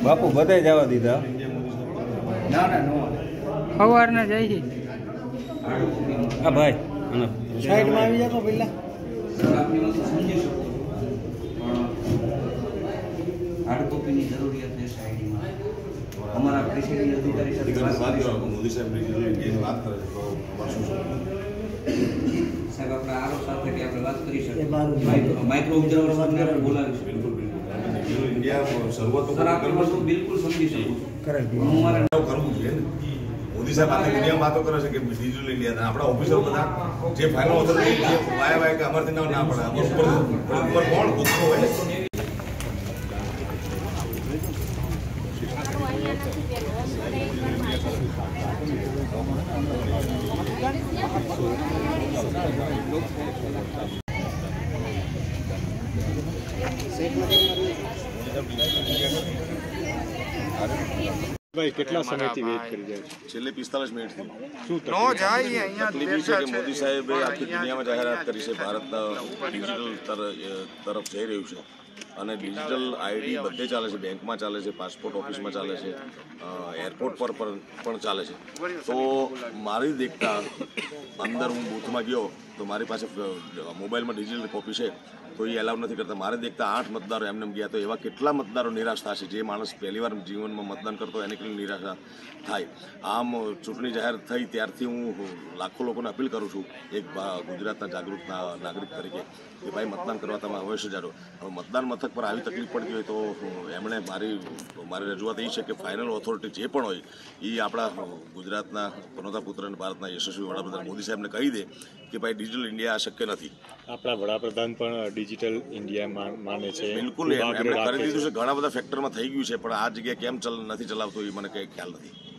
બાપુ બધાય જવા દીધા. ના ના નો સવારના જાય છે. હા ભાઈ સાઈડમાં આવી જાતો પેલા હાર્ડ કોપીની જરૂરિયાત છે સાઈડમાં. અમારા પ્રેસિડેન્ટ અધિકારી સાથે મોદી સાહેબ વાત કરે છે તો સાહેબ આપણે આરો સાથે કે આપણે વાત કરી શકીએ. માઇક્રો ઓબ્ઝર્વરને આપણે બોલાવીશું. બિલકુલ ઇન્ડિયા શરૂઆત સર આપણે વસ્તુ બિલકુલ સમજી શકું હું મારે કરવું જોઈએ ને. મોદી સાહેબ આખી દુનિયામાં વાતો કરે છે કે ડિજિટલ ઇન્ડિયા આપણા ઓફિસર બધા જે ફાઇનલ ઓથોરિટી વાય કે અમારથી ના પડે ઉપર કોણ ભૂખો હોય. ભાઈ કેટલા સમયથી વેઇટ કરી રહ્યા છો? છેલ્લે 45 મિનિટથી. શું તકલીફ છે કે મોદી સાહેબે આખી દુનિયામાં જાહેરાત કરી છે ભારત ડિજિટલ તરફ જઈ રહ્યું છે અને ડિજિટલ આઈડી બધે ચાલે છે, બેંકમાં ચાલે છે, પાસપોર્ટ ઓફિસમાં ચાલે છે, એરપોર્ટ પર પણ ચાલે છે. તો મારી દેખતા અંદર હું બૂથમાં ગયો તો મારી પાસે મોબાઈલમાં ડિજિટલ કોપી છે તો એ એલાઉ નથી કરતા. મારે દેખતા 8 મતદારો એમને ગયા તો એવા કેટલા મતદારો નિરાશ થશે. જે માણસ પહેલીવાર જીવનમાં મતદાન કરતો એને કેટલી નિરાશા થાય. આમ ચૂંટણી જાહેર થઈ ત્યારથી હું લાખો લોકોને અપીલ કરું છું એક ગુજરાતના જાગૃત નાગરિક તરીકે કે ભાઈ મતદાન કરવા તમે અવશ્ય જાડો. હવે મતદાન મથક પર આવી તકલીફ પડતી હોય તો એમણે મારી રજૂઆત એ છે કે ફાઇનલ ઓથોરિટી જે પણ હોય એ આપણા ગુજરાતના પનોતા પુત્ર અને ભારતના યશસ્વી વડાપ્રધાન મોદી સાહેબને કહી દે કે ભાઈ ડિજિટલ ઇન્ડિયા શક્ય નથી. આપણા વડાપ્રધાન પણ ડિજિટલ ઇન્ડિયા માને છે. બિલકુલ એમણે કરી દીધું છે. ઘણા બધા ફેક્ટરમાં થઈ ગયું છે પણ આ જગ્યાએ કેમ નથી ચલાવતો એ મને કંઈ ખ્યાલ નથી.